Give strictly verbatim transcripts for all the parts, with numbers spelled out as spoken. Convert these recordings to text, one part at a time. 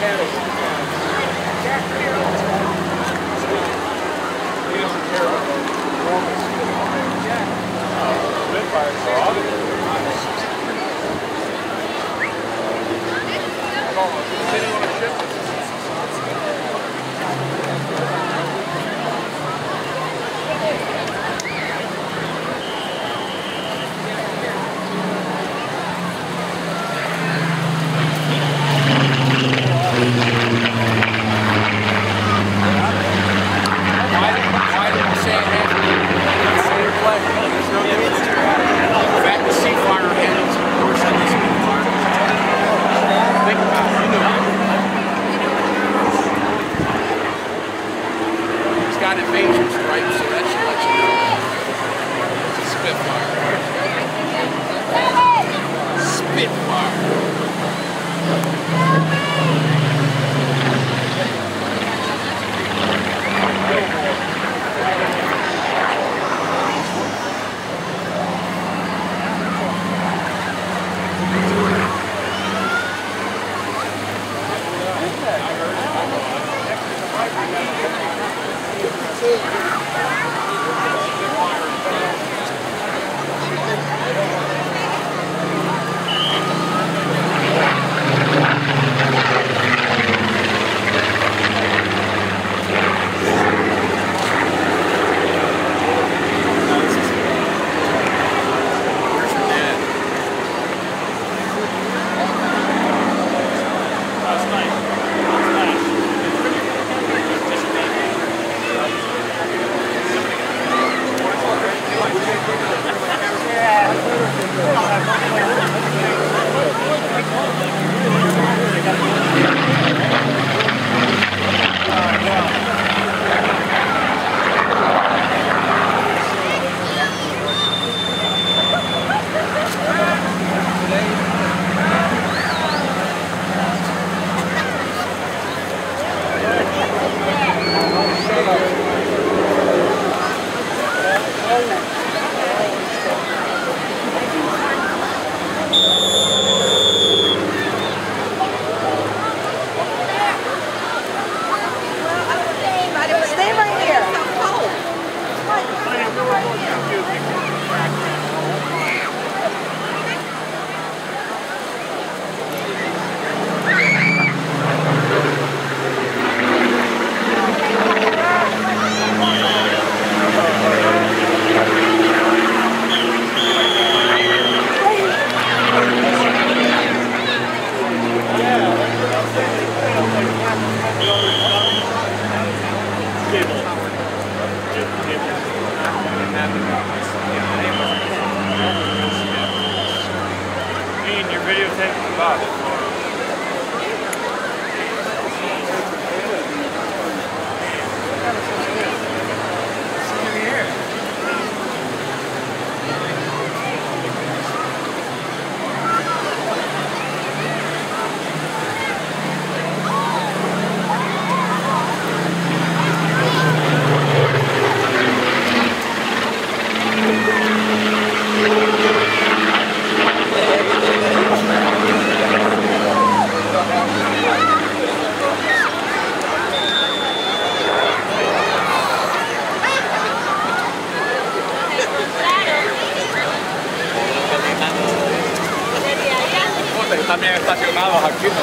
También estacionados aquí, ¿no?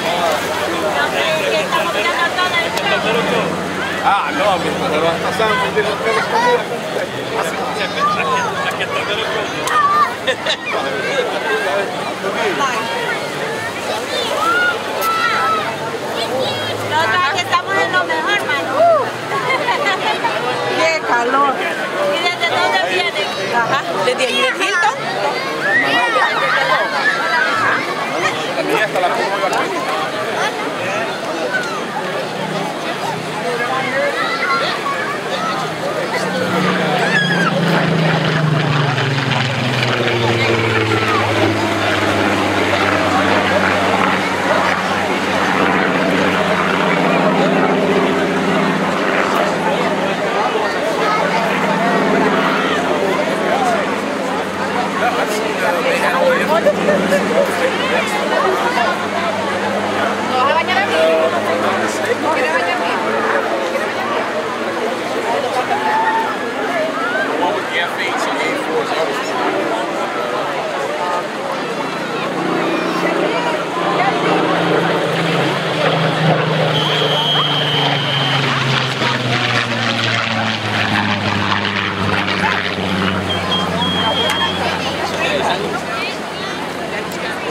Estamos mirando toda la Ah, no, pero hasta San Juan de los Pelos aquí está el Nosotros estamos en lo mejor, mano. ¡Qué calor! ¿Y desde dónde vienen? Ajá, desde allí de Hilton. La niña hasta la pongo aquí. Let's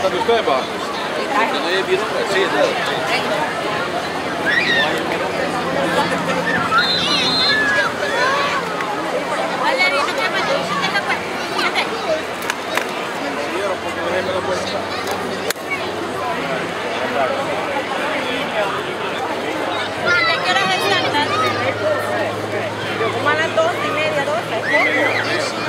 están ustedes, va? No hay vino, pues sí, Valeria, ¿no te metes? ¿Qué te cuesta? Fíjate. ¿De qué horas están, Dani? Como a las doce y media, doce.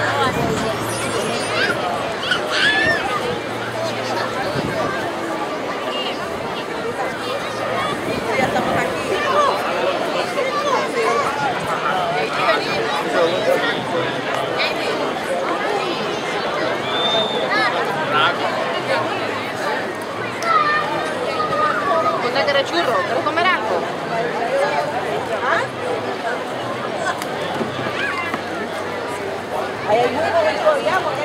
Ya estamos aquí. ¿Dónde quieres churro? ¿Quieres comer algo? Hay algún momento, ya, porque